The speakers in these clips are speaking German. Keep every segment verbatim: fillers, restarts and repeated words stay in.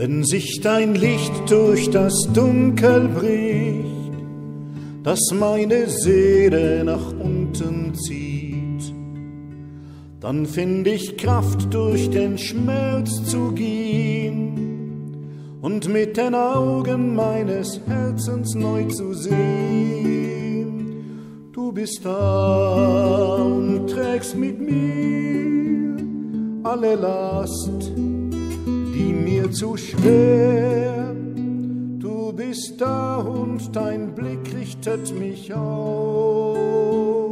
Wenn sich dein Licht durch das Dunkel bricht, das meine Seele nach unten zieht, dann find ich Kraft, durch den Schmerz zu gehen und mit den Augen meines Herzens neu zu sehen. Du bist da und trägst mit mir alle Last, die mir zu schwer. Du bist da und dein Blick richtet mich auf.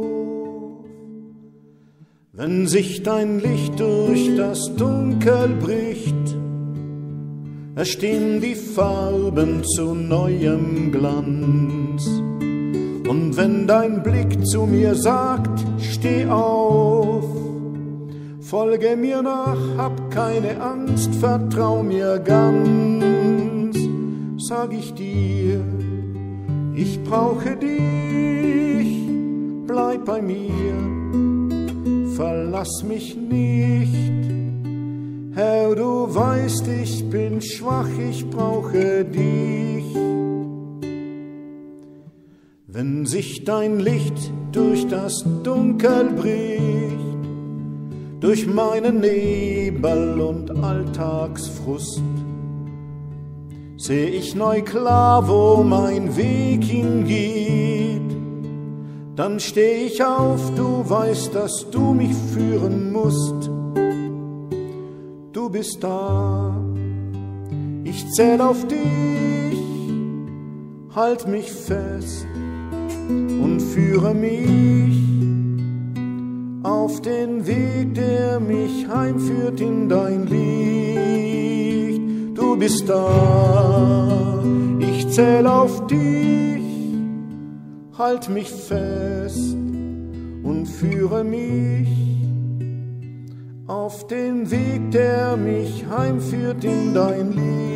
Wenn sich dein Licht durch das Dunkel bricht, erstehen die Farben zu neuem Glanz. Und wenn dein Blick zu mir sagt, steh auf, folge mir nach, hab keine Angst, vertrau mir ganz, sag ich dir, ich brauche dich, bleib bei mir, verlass mich nicht. Herr, du weißt, ich bin schwach, ich brauche dich. Wenn sich dein Licht durch das Dunkel bricht, durch meinen Nebel und Alltagsfrust, seh ich neu klar, wo mein Weg hingeht. Dann steh ich auf, du weißt, dass du mich führen musst. Du bist da, ich zähl auf dich, halt mich fest und führe mich auf den Weg, der mich heimführt in dein Licht. Du bist da, ich zähl auf dich, halt mich fest und führe mich auf den Weg, der mich heimführt in dein Licht.